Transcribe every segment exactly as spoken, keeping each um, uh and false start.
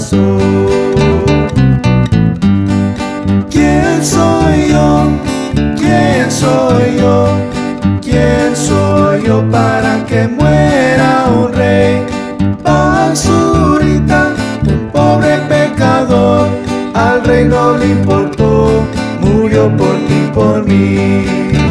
corazón. ¿Quién soy yo? ¿Quién soy yo? ¿Quién soy yo para que muera un rey? Basurita, un pobre pecador, al rey no le importó, murió por ti, por mí.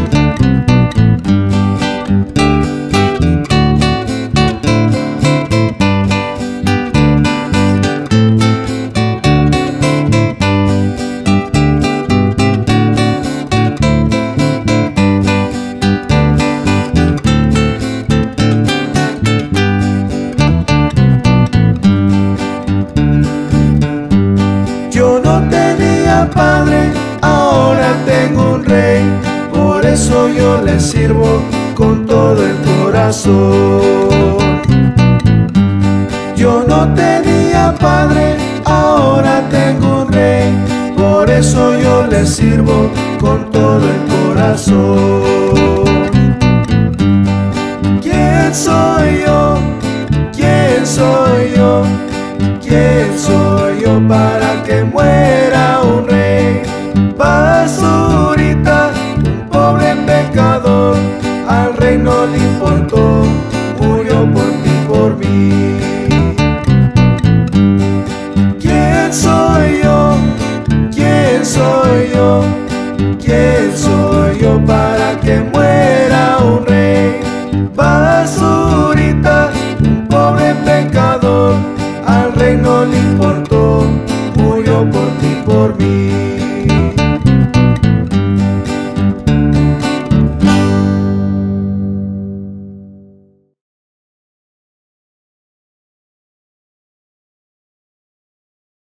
Yo no tenía padre, ahora tengo un rey, por eso yo le sirvo con todo el corazón. Yo no tenía padre, ahora tengo un rey, por eso yo le sirvo con todo el corazón.